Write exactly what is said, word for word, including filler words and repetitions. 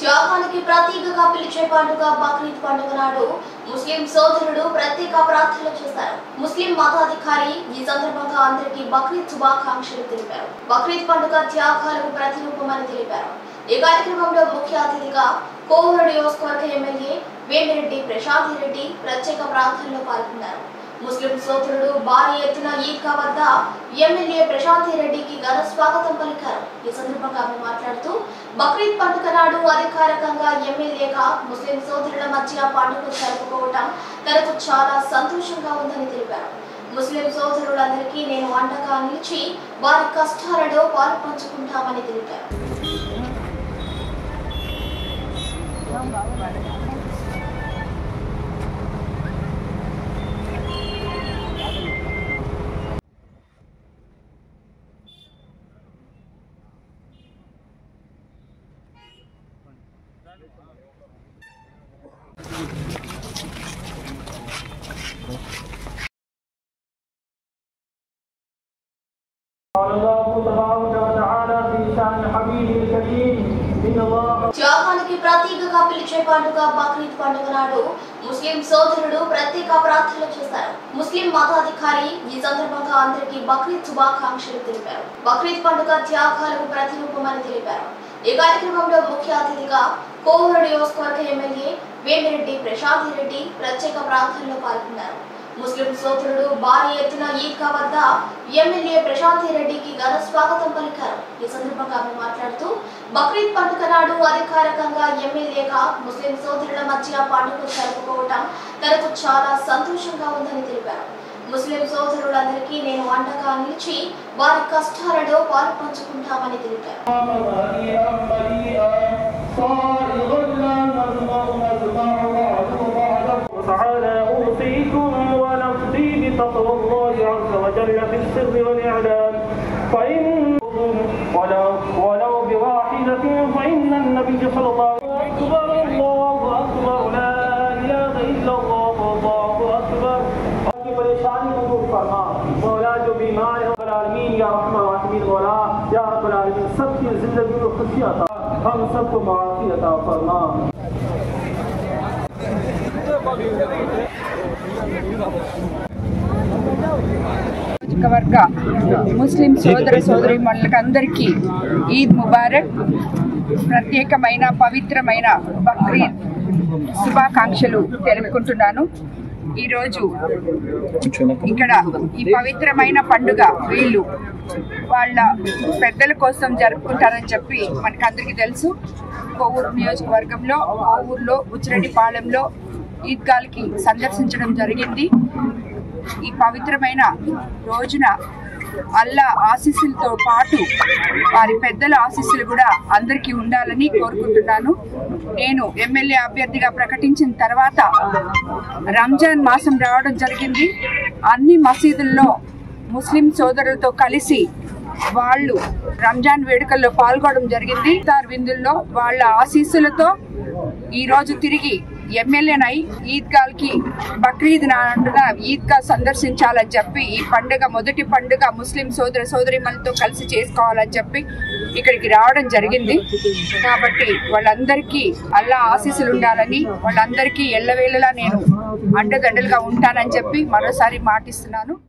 త్యాగానికి ప్రతీకగా పిలిచే పండుగ బక్రీద్ పండుగ నాడు ముస్లిం సోదరులు ప్రత్యేక ప్రార్థనలు చేశారు. ముస్లిం మతాధికారి ఈ సందర్భంగా అందరికీ బక్రీద్ శుభాకాంక్షలు తెలిపారు. బక్రీద్ పండుగ త్యాగాలకు ప్రతిరూపమని తెలిపారు. ఈ కార్యక్రమంలో ముఖ్య అతిథిగా కోవూరు నియోజకవర్గ ఎమ్మెల్యే వేమిరెడ్డి ప్రశాంత్ రెడ్డి ప్రత్యేక ప్రార్థనలో పాల్గొన్నారు. ముస్లిం సోదరుడు భారీ ఎత్తున ఈద్గా వద్ద ఎమ్మెల్యే ప్రశాంత్ రెడ్డికి ఘన స్వాగతం పలికారు. ఈ సందర్భంగా ఆమె మాట్లాడుతూ బక్రీద్ పండుగ నాడు అధికారికంగా ఎమ్మెల్యేగా ముస్లిం సోదరుల మధ్య పండుగ జరుపుకోవటం తనకు చాలా సంతోషంగా ఉందని తెలిపారు. ముస్లిం సోదరులందరికీ నేను అండగా నిలిచి వారి కష్టాలలో పాలు పంచుకుంటామని తెలిపారు. త్యాగానికి ప్రతీకగా పిలిచే పండుగ బక్రీద్ పండుగ నాడు ముస్లిం సోదరులు ప్రత్యేక ప్రార్థనలు చేశారు. ముస్లిం మతాధికారి ఈ సందర్భంగా అందరికీ బక్రీద్ శుభాకాంక్షలు తెలిపారు. బక్రీద్ పండుగ త్యాగాలకు ప్రతిరూపమని తెలిపారు. ఈ కార్యక్రమంలో ముఖ్య అతిథిగా కోవూరు నియోజకవర్గ ఎమ్మెల్యే వేమిరెడ్డి ప్రశాంత్ రెడ్డి ప్రత్యేక ప్రార్థనలో పాల్గొన్నారు. ముస్లిం సోదరుడు భారీ ఎత్తున ఈద్గా వద్ద ఎమ్మెల్యే ప్రశాంత్ రెడ్డికి ఘన స్వాగతం పలికారు. ఈ సందర్భంగా ఆమె మాట్లాడుతూ బక్రీద్ పండుగ నాడు అధికారికంగా ఎమ్మెల్యేగా ముస్లిం సోదరుల మధ్య పండుగ జరుపుకోవటం తనకు చాలా సంతోషంగా ఉందని తెలిపారు. ముస్లిం సోదరులందరికీ నేను అండగా నిలిచి వారి కష్టాలలో పాలు పంచుకుంటామని తెలిపారు. تقوى الله عز وجل في السر والإعلان فإن ولو ولو بواحدة فإن النبي صلى الله عليه وسلم الله أكبر لا إله إلا الله والله أكبر की परेशानी को दूर फरमा मौला जो बीमार है रब्बुल आलमीन या रहमान राहीम मौला या रब्बुल आलमीन सबकी जिंदगी में खुशी अता हम सबको माफ़ी अता फरमा. వర్గ ముస్లిం సోదర సోదరీమణులకు అందరికీ ఈద్ ముబారక్. ప్రత్యేకమైన పవిత్రమైన బక్రీద్ శుభాకాంక్షలు తెలుపుకుంటున్నాను. ఈరోజు ఇక్కడ ఈ పవిత్రమైన పండుగ వీళ్ళు వాళ్ళ పెద్దల కోసం జరుపుకుంటారని చెప్పి మనకందరికీ తెలుసు. కోవూరు నియోజకవర్గంలో కోవూరులో ఉచ్చిరెడ్డిపాలెంలో ఈద్గాల్కి సందర్శించడం జరిగింది. ఈ పవిత్రమైన రోజున అల్లా ఆశీస్సులతో పాటు వారి పెద్దల ఆశీస్సులు కూడా అందరికీ ఉండాలని కోరుకుంటున్నాను. నేను ఎమ్మెల్యే అభ్యర్థిగా ప్రకటించిన తర్వాత రంజాన్ మాసం రావడం జరిగింది. అన్ని మసీదుల్లో ముస్లిం సోదరులతో కలిసి వాళ్ళు రంజాన్ వేడుకల్లో పాల్గొనడం జరిగింది. ఇఫ్తార్ విందుల్లో వాళ్ళ ఆశీస్సులతో ఈరోజు తిరిగి ఎమ్మెల్యేనై ఈద్గాల్కి బక్రీద్ నాడున ఈద్గా సందర్శించాలని చెప్పి ఈ పండుగ మొదటి పండుగ ముస్లిం సోదర సోదరీమణులతో కలిసి చేసుకోవాలని చెప్పి ఇక్కడికి రావడం జరిగింది. కాబట్టి వాళ్ళందరికీ అల్లా ఆశీస్సులు ఉండాలని వాళ్ళందరికీ ఎల్లవేళలా నేను అండదండలుగా ఉంటానని చెప్పి మరోసారి మాటిస్తున్నాను.